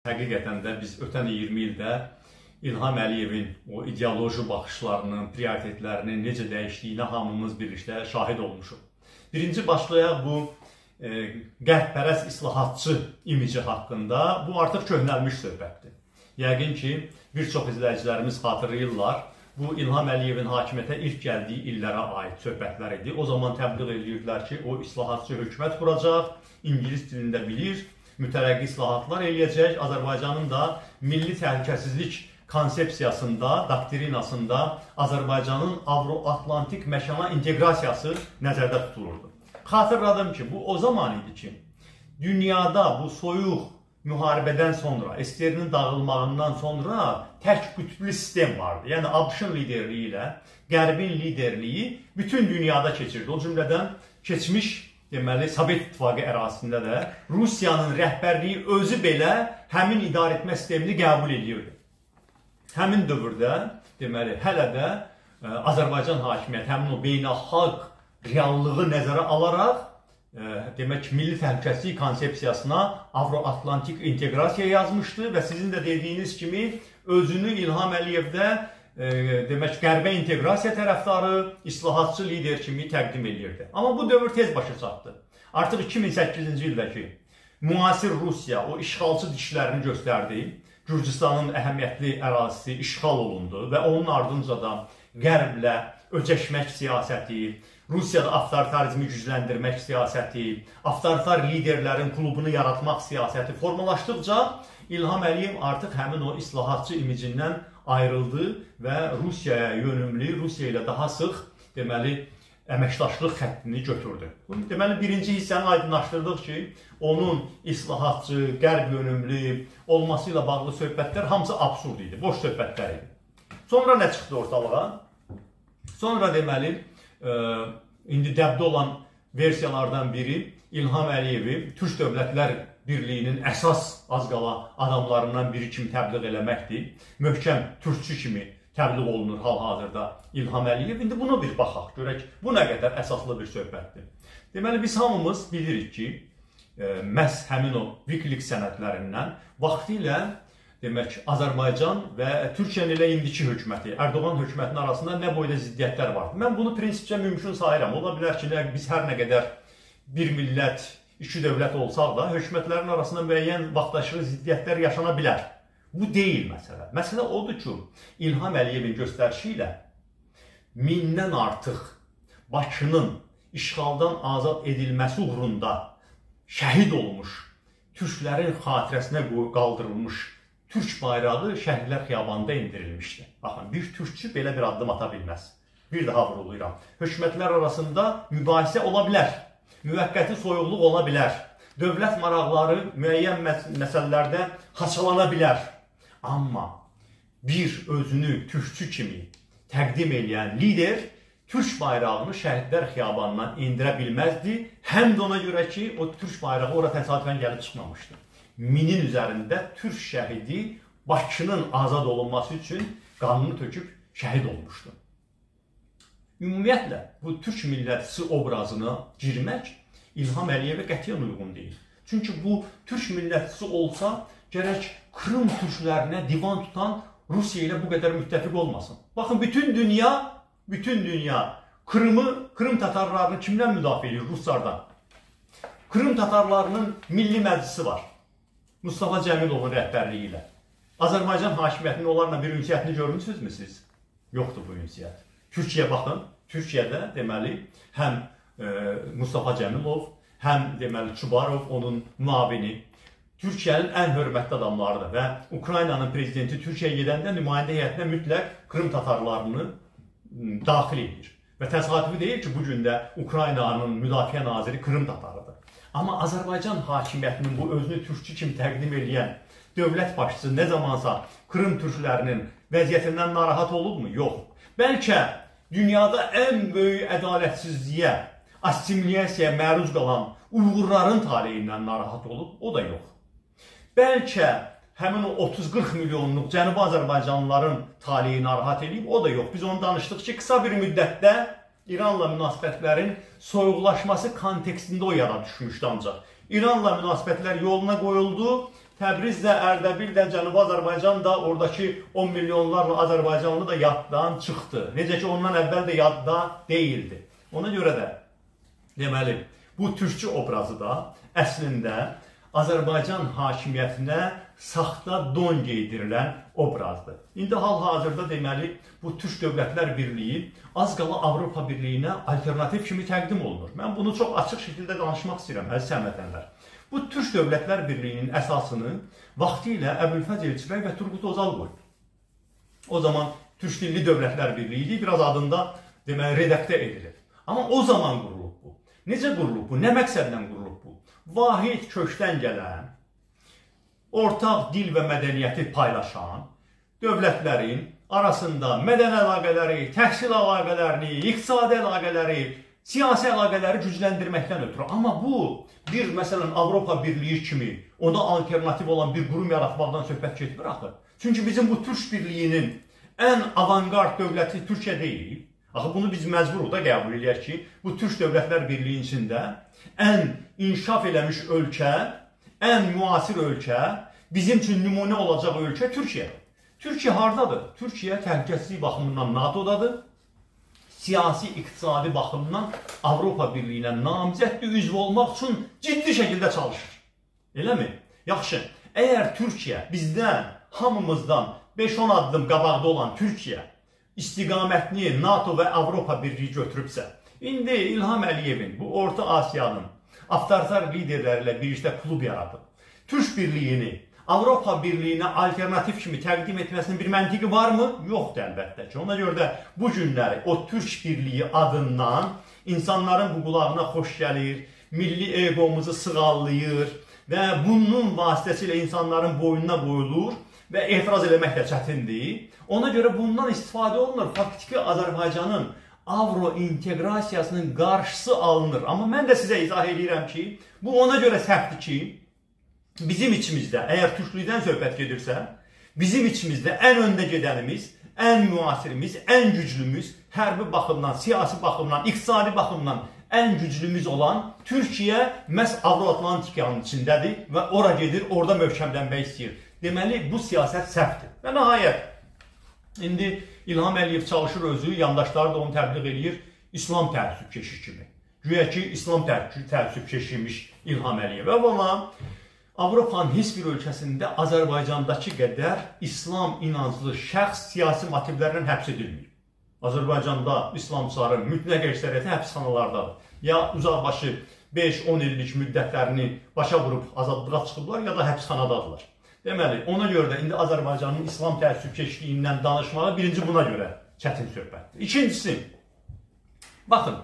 həqiqətən də biz ötən 20 ildə İlham Əliyevin o ideoloji baxışlarının, prioritetlərinin necə dəyişdiyinə hamımız birlikdə şahid olmuşuq. Birinci başlayaq bu qərbpərəst islahatçı imici haqqında. Bu artıq köhnəlmiş söhbətdir. Yəqin ki, bir çox izləyicilərimiz xatırlayırlar. Bu İlham Əliyevin hakimiyyətə ilk gəldiyi illərə aid söhbətlər idi. O zaman təbliğ edirdilər ki, o islahatçı hökumət quracaq, İngilis dilində bilir, mütərəqqi islahatlar eləyəcək, Azərbaycanın da milli təhlükəsizlik konsepsiyasında, doktrinasında Azərbaycanın Avro-Atlantik məkana inteqrasiyası nəzərdə tutulurdu. Xatırladım ki, bu o zaman idi ki, dünyada bu soyuq müharibədən sonra, SSR-nin dağılmağından sonra tək qütblü sistem vardı. Yəni, ABŞ-ın liderliyi ilə Qərbin liderliyi bütün dünyada keçirdi. O cümlədən keçmiş, deməli, Sovet İttifaqı ərazisində də Rusiyanın rəhbərliyi özü belə həmin idarə etmə sistemini qəbul edirdi. Həmin dövrdə, deməli, hələ də Azərbaycan hakimiyyəti həmin o beynəlxalq reallığı nəzərə alaraq, demək, milli təhlükəsizlik konsepsiyasına Avro-Atlantik inteqrasiya yazmışdı və sizin də dediyiniz kimi özünü İlham Əliyevdə, demək, qərbə inteqrasiya tərəfdarı, islahatçı lider kimi təqdim edirdi. Amma bu dövr tez başa çatdı. Artıq 2008-ci ildəki müasir Rusiya o işğalçı dişlərini göstərdi. Gürcüstanın əhəmiyyətli ərazisi işğal olundu və onun ardınca da qərblə öcəşmək siyasəti, Rusiyada avtoritarizmi gücləndirmək siyasəti, avtoritar liderlərin klubunu yaratmaq siyasəti formalaşdıqca İlham Əliyev artıq həmin o islahatçı imicindən ayrıldı və Rusiyaya yönümlü, Rusiya ilə daha sıx, deməli, əməkdaşlıq xəttini götürdü. Deməli, birinci hissəni aydınlaşdırdıq ki, onun islahatçı, qərb yönümlü olması ilə bağlı söhbətlər hamısı absurd idi, boş söhbətlər idi. Sonra nə çıxdı ortalığa? Sonra, deməli, indi dəbdə olan versiyalardan biri İlham Əliyevi Türk Dövlətlər Birliyinin əsas az qala adamlarından biri kimi təbliğ eləməkdir. Möhkəm türkçü kimi təbliğ olunur hal-hazırda İlham Əliyev. İndi buna bir baxaq, görək, bu nə qədər əsaslı bir söhbətdir. Deməli, biz hamımız bilirik ki, məhz həmin o Wikileaks sənədlərindən vaxtilə, demək, Azərbaycan və Türkiyənin ilə indiki hökuməti, Erdoğan hökumətinin arasında nə boyda ziddiyyətlər vardı. Mən bunu prinsipcə mümkün sayıram. Ola bilər ki, biz hər nə qədər bir millət, iki dövlət olsaq da, hökumətlərin arasında müəyyən vaxtaşırı ziddiyyətlər yaşana bilər. Bu deyil məsələ. Məsələ odur ki, İlham Əliyevin göstərişi ilə 1000-dən artıq Bakının işğaldan azad edilməsi uğrunda şəhid olmuş, türklərin xatirəsinə qaldırılmış türk bayrağı Şəhidlər Xiyabanında indirilmişdi. Baxın, bir türkçü belə bir addım ata bilməz. Bir daha vuruluyuram. Hökumətlər arasında mübahisə ola bilər. Müvəqqəti soyuqluq ola bilər. Dövlət maraqları müəyyən məsələlərdə haçalana bilər. Amma bir özünü türkçü kimi təqdim edən lider türk bayrağını Şəhidlər Xiyabanından indirə bilməzdi. Həm də ona görə ki, o türk bayrağı ora təsadüfən gəlib çıxmamışdı. 1000-in üzərində türk şəhidi Bakının azad olunması üçün qanını töküb şəhid olmuşdu. Ümumiyyətlə, bu türk millətçisi obrazına girmək İlham Əliyevə qətiyyən uyğun deyil. Çünki bu türk millətçisi olsa, gərək Krım türklərinə divan tutan Rusiya ilə bu qədər müttəfiq olmasın. Baxın, bütün dünya Krım tatarlarını kimdən müdafiə edir? Ruslardan. Krım tatarlarının milli məclisi var. Mustafa Cəmilovun rəhbərliyi ilə. Azərbaycan hakimiyyətinin onlarla bir ünsiyyətini görmüsünüzmü siz? Yoxdur bu ünsiyyət. Türkiyə baxın, Türkiyədə deməli həm Mustafa Cəmilov, həm deməli Çubarov, onun müavini, Türkiyənin ən hörmətli adamlarıdır və Ukraynanın prezidenti Türkiyəyə gedəndə nümayəndə heyətinə mütləq Krım tatarlarını daxil edir. Və təsadüfi deyil ki, bugün də Ukraynanın müdafiə naziri Krım tatarıdır. Amma Azərbaycan hakimiyyətinin bu özünü türkçü kimi təqdim edən dövlət başçısı nə zamansa Krım türklərinin vəziyyətindən narahat olubmu? Yox. Bəlkə dünyada ən böyük ədalətsizliyə, assimilyasiyaya məruz qalan Uyğurların taleyindən narahat olub, o da yox. Bəlkə həmin o 30-40 milyonluq Cənubi Azərbaycanlıların taleyi narahat edib, o da yox. Biz onu danışdıq ki, qısa bir müddətdə İranla münasibətlərin soyuqlaşması kontekstində o yara düşmüşdü ancaq. İranla münasibətlər yoluna qoyuldu, Təbriz də, Ərdəbil də, Cənubi Azərbaycan da, oradakı 10 milyonlarla Azərbaycanlı da yaddan çıxdı. Necə ki, ondan əvvəl də yadda deyildi. Ona görə də, deməli, bu türkçü obrazı da əslində Azərbaycan hakimiyyətinə saxta don geydirilən obrazdır. İndi hal-hazırda deməli, bu Türk Dövlətlər Birliyi az qala Avropa Birliyinə alternativ kimi təqdim olunur. Mən bunu çox açıq şəkildə danışmaq istəyirəm, əziz həmvətənlər. Bu Türk Dövlətlər Birliyinin əsasını vaxtilə Əbülfəz Elçibəy və Turqut Özal qoydu. O zaman Türk Dilli Dövlətlər Birliyi idi, biraz adında deməli, redaktə edilir. Amma o zaman qurulub bu. Necə qurulub bu? Nə məqsədlə qurulub bu? Vahid kökdən gələn, ortaq dil və mədəniyyəti paylaşan dövlətlərin arasında mədəni əlaqələri, təhsil əlaqələrini, iqtisadi əlaqələri, siyasi əlaqələri gücləndirməkdən ötürü. Amma bu, bir məsələn Avropa Birliyi kimi ona alternativ olan bir qurum yaratmaqdan söhbət getmir axı. Çünki bizim bu Türk Birliyinin ən avangard dövləti Türkiyə deyil. Axı bunu biz məcburuq da qəbul edək ki, bu Türk Dövlətlər Birliyi içində ən inkişaf eləmiş ölkə, ən müasir ölkə, bizim üçün nümunə olacaq ölkə Türkiyədir. Türkiyə hardadır? Türkiyə təhlükəsizlik baxımından NATO-dadır. Siyasi, iqtisadi baxımdan Avropa Birliyinə namizəddir, üzv olmaq üçün ciddi şəkildə çalışır. Eləmi? Yaxşı, əgər Türkiyə bizdən, hamımızdan 5-10 addım qabaqda olan Türkiyə istiqamətini NATO və Avropa Birliyi götürübsə, indi İlham Əliyevin, bu Orta Asiyanın avtoritar liderləri ilə birlikdə klub yaradıb, Türk Birliyini Avropa Birliyinə alternativ kimi təqdim etməsinin bir məntiqi varmı? Yoxdur əlbəttə ki. Ona görə də bu günləri o Türk Birliyi adından insanların bu qulağına xoş gəlir, milli egomuzu sığallayır və bunun vasitəsilə insanların boynuna qoyulur və etiraz eləmək də çətindir. Ona görə bundan istifadə olunur. Faktiki Azərbaycanın avro inteqrasiyasının qarşısı alınır. Amma mən də sizə izah edirəm ki, bu ona görə səhvdir ki, bizim içimizdə, əgər türklükdən söhbət gedirsə, bizim içimizdə ən öndə gedənimiz, ən müasirimiz, ən güclümüz, hərbi baxımdan, siyasi baxımdan, iqtisadi baxımdan ən güclümüz olan Türkiyə məhz Avro-Atlantikanın içindədir və ora gedir, orada möhkəmlənmək istəyir. Deməli, bu siyasət səhvdir. Və nəhayət, indi İlham Əliyev çalışır özü, yandaşları da onu təbliğ edir, İslam təəssübkeşi kimi. Güya ki, İslam təəssübkeşiymiş İlham Əliyev. Və ona Avropanın heç bir ölkəsində Azərbaycandakı qədər İslam inanclı şəxs siyasi motivlərlə həbs edilmir. Azərbaycanda İslamçıların mütləq əksəriyyəti həbsxanalardadır. Ya uzaqbaşı 5-10 illik müddətlərini başa vurub azadlığa çıxıblar, ya da həbsxanadadırlar. Deməli, ona görə də indi Azərbaycanın İslam təəssübkeşliyindən danışmağı birinci buna görə çətin söhbətdir. İkincisi, baxın,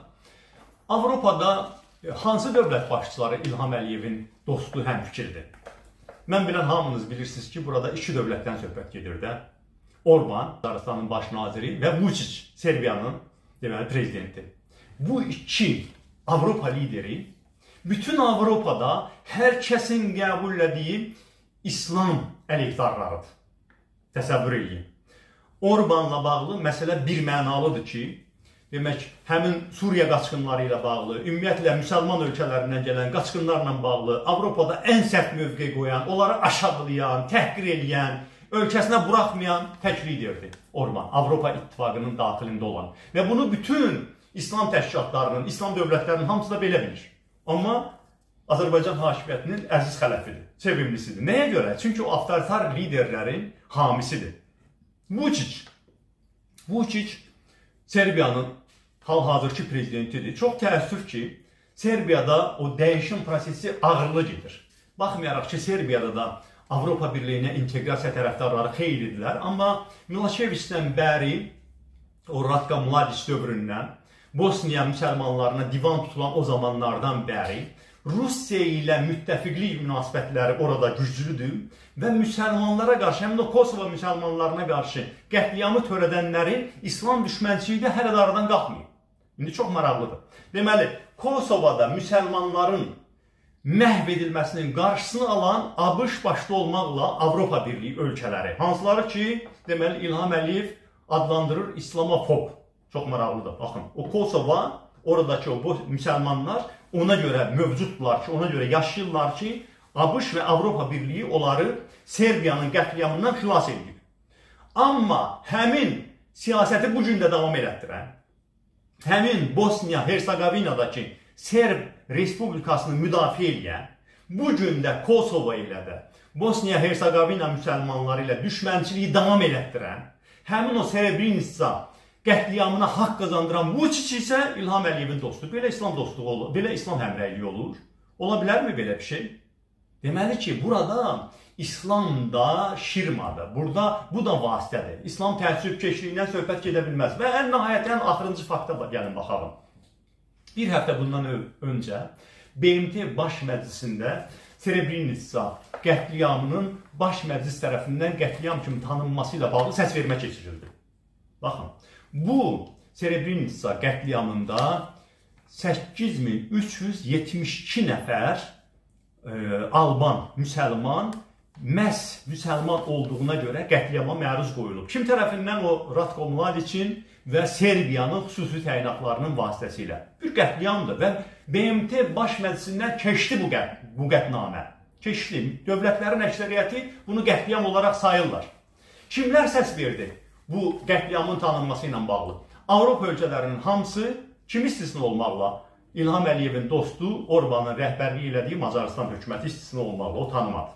Avropada hansı dövlət başçıları İlham Əliyevin dostu həmfikirdir? Mən bilən hamınız bilirsiniz ki, burada iki dövlətdən söhbət gedir də. Orban, Azərbaycanın baş naziri və Vučić, Serbiyanın deməli prezidenti. Bu iki Avropa lideri bütün Avropada hər kəsin qəbul etdiyi İslam əleyhdarlarıdır. Təsəvvür edin. Orbanla bağlı məsələ birmənalıdır ki, demək, həmin Suriya qaçqınları ilə bağlı, ümumiyyətlə müsəlman ölkələrindən gələn qaçqınlarla bağlı Avropada ən sərt mövqe qoyan, onları aşağılayan, təhqir edən, ölkəsinə buraxmayan tək liderdir Orban, Avropa İttifaqının daxilində olan. Və bunu bütün İslam təşkilatlarının, İslam dövlətlərinin hamısı da belə bilir. Amma Azərbaycan hakimiyyətinin əziz xələfidir, sevimlisidir. Nəyə görə? Çünki o avtoritar liderlərin hamisidir. Vučić Serbiyanın hal-hazırki prezidentidir. Çox təəssüf ki, Serbiyada o dəyişim prosesi ağırlı gedir. Baxmayaraq ki, Serbiyada da Avropa Birliyinə inteqrasiya tərəfdarları xeylidirlər. Amma Miloševiçdən bəri, o Ratka Mladiç dövründən, Bosniya müsəlmanlarına divan tutulan o zamanlardan bəri Rusiya ilə müttəfiqlik münasibətləri orada güclüdür və müsəlmanlara qarşı, həmin o Kosovo müsəlmanlarına qarşı qətliamı törədənlərin İslam düşmənçiliyi də hələ də aradan qalxmıyor. İndi çox maraqlıdır. Deməli, Kosovoda müsəlmanların məhv edilməsinin qarşısını alan ABŞ başda olmaqla Avropa Birliyi ölkələri, hansıları ki, deməli, İlham Əliyev adlandırır İslamofob. Çox maraqlıdır. Baxın, o Kosovo, oradakı o müsəlmanlar ona görə mövcuddurlar ki, ona görə yaşayırlar ki, ABŞ və Avropa Birliyi onları Serbiyanın qətliamından xilas edib. Amma həmin siyasəti bu gün də davam elətdirən, həmin Bosniya-Hersegovinadakı Serb Respublikasını müdafiə edən, bu gün də Kosovo ilə də Bosniya-Hersegovina müsəlmanları ilə düşmənçiliyi davam elətdirən, həmin o Srebrenica qətliamına haqq qazandıran Vučić isə İlham Əliyevin dostu. Belə İslam dostluğu olur, belə İslam həmrəyliyi olur. Ola bilərmi belə bir şey? Deməli ki, burada İslam da şirmadır. Burada bu da vasitədir. İslam təəssübkeşliyindən söhbət gedə bilməz. Və ən nəhayət, ən axırıncı fakta gəlin baxalım. Bir həftə bundan öncə BMT Baş Məclisində Srebrenica qətliamının Baş Məclis tərəfindən qətliam kimi tanınması ilə bağlı səsvermə keçirildi. Baxın, bu Srebrenica qətliamında 8372 nəfər Alban, müsəlman, məhz müsəlman olduğuna görə qətliama məruz qoyulub. Kim tərəfindən? O Ratko Mladićin və Serbiyanın xüsusi təyinatlarının vasitəsilə. Bir qətliamdır və BMT Baş Məclisindən keçdi bu qətnamə. Keçdi. Dövlətlərin əksəriyyəti bunu qətliam olaraq sayırlar. Kimlər səs verdi bu qətliamın tanınması ilə bağlı? Avropa ölkələrinin hamısı, kim istisna olmaqla? İlham Əliyevin dostu, Orbanın rəhbərliyi elədiyi Macarıstan hökuməti istisna olmaqla, o tanımadı.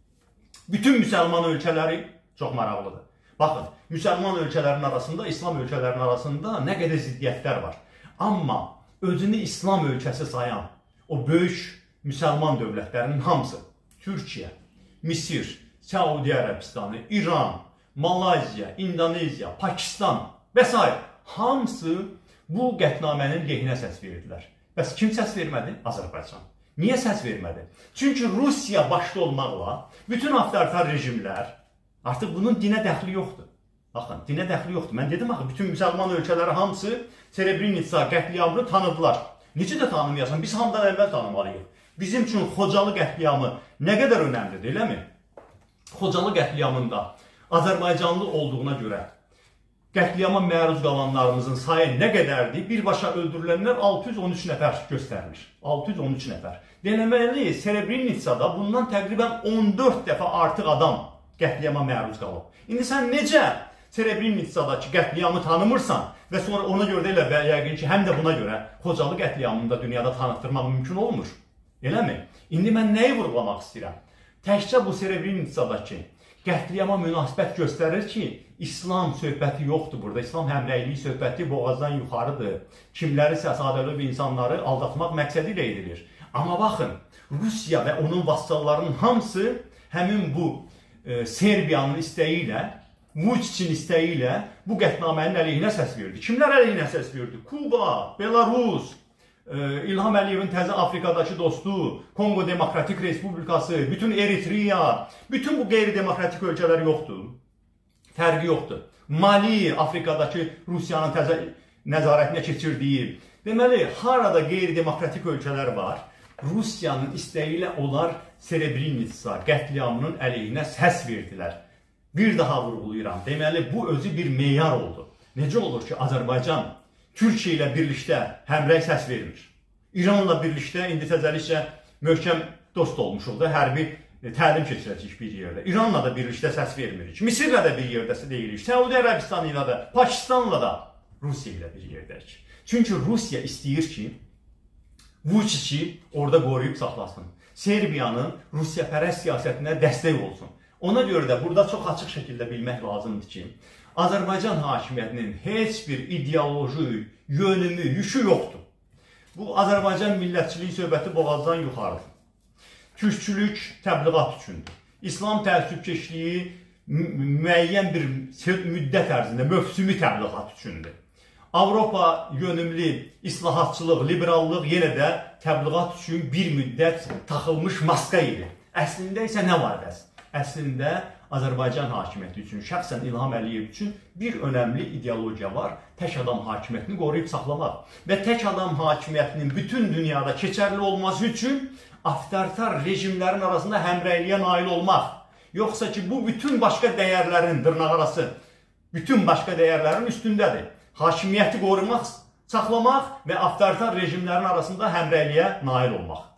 Bütün müsəlman ölkələri çox maraqlıdır. Baxın, müsəlman ölkələrin arasında, İslam ölkələrinin arasında nə qədər ziddiyyətlər var. Amma özünü İslam ölkəsi sayan o böyük müsəlman dövlətlərinin hamısı, Türkiyə, Misir, Səudi Ərəbistanı, İran, Malayziya, İndoneziya, Pakistan və s. hamısı bu qətnamənin lehinə səs verdilər. Bəs kim səs vermədi? Azərbaycan. Niyə səs vermədi? Çünki Rusiya başda olmaqla bütün avtoritar rejimlər, artıq bunun dinə dəxli yoxdur. Baxın, dinə dəxli yoxdur. Mən dedim axı, bütün müsəlman ölkələri hamısı Srebrenica qətliamını tanıdılar. Necə də tanımayasan? Biz hamıdan əvvəl tanımalıyıq. Bizim üçün Xocalı qətliamı nə qədər önəmlidir, eləmi? Xocalı qətliamında Azərbaycanlı olduğuna görə qətliama məruz qalanlarımızın sayı nə qədərdir? Birbaşa öldürülənlər 613 nəfər göstərmiş. 613 nəfər. Deməli, Srebrenicada bundan təqribən 14 dəfə artıq adam qətliama məruz qalıb. İndi sən necə Srebrenicadakı qətliamı tanımırsan və sonra ona görə də elə yəqin ki, həm də buna görə Xocalı qətliamını da dünyada tanıtdırmaq mümkün olmur. Eləmi? İndi mən nəyi vurğulamaq istəyirəm? Təkcə bu Srebrenicadakı qətliama münasibət göstərir ki, İslam söhbəti yoxdur burada. İslam həmrəyliyi söhbəti boğazdan yuxarıdır. Kimlərisə sadəlövh insanları aldatmaq məqsədi ilə edilir. Amma baxın, Rusiya və onun vassallarının hamısı həmin bu Serbiyanın istəyi ilə, Vučićin istəyi ilə bu qətnamənin əleyhinə səs verdi. Kimlər əleyhinə səs verdi? Kuba, Belarus, İlham Əliyevin təzə Afrikadakı dostu, Kongo Demokratik Respublikası, bütün Eritreya, bütün bu qeyri-demokratik ölkələr yoxdur. Fərqi yoxdur. Mali, Afrikadakı Rusiyanın təzə nəzarətinə keçirdiyi. Deməli, harada qeyri-demokratik ölkələr var, Rusiyanın istəyi ilə onlar Srebrenica qətliamının əleyhinə səs verdilər. Bir daha vurğulayıram. Deməli, bu özü bir meyar oldu. Necə olur ki, Azərbaycan Türkiyə ilə birlikdə həmrəy səs vermir. İranla birlikdə indi təzəlikcə möhkəm dost olmuşuq da, hərbi təlim keçirəcəyik bir yerdə. İranla da birlikdə səs vermirik. Misirlə də bir yerdə deyirik. Səudi Ərəbistanı ilə də, Pakistanla da, Rusiya ilə bir yerdəyik. Çünki Rusiya istəyir ki, Vučići orada qoruyub saxlasın. Serbiyanın Rusiyapərəst siyasətinə dəstək olsun. Ona görə də burada çox açıq şəkildə bilmək lazımdır ki, Azərbaycan hakimiyyətinin heç bir ideoloji, yönümü, yükü yoxdur. Bu Azərbaycan millətçiliyi söhbəti boğazdan yuxarıdır. Türkçülük təbliğat üçündür. İslam təəssübkeşliyi müəyyən bir müddət ərzində mövsümi təbliğat üçündür. Avropa yönümlü islahatçılıq, liberallıq yenə də təbliğat üçün bir müddət taxılmış maska idi. Əslində isə nə var bəs? Əslində Azərbaycan hakimiyyəti üçün, şəxsən İlham Əliyev üçün bir önəmli ideologiya var. Tək adam hakimiyyətini qoruyub saxlamaq. Və tək adam hakimiyyətinin bütün dünyada keçərli olması üçün avtoritar rejimlərin arasında həmrəyliyə nail olmaq. Yoxsa ki, bu bütün başqa dəyərlərin, dırnaqarası, bütün başqa dəyərlərin üstündədir. Hakimiyyəti qorumaq, saxlamaq və avtoritar rejimlərin arasında həmrəyliyə nail olmaq.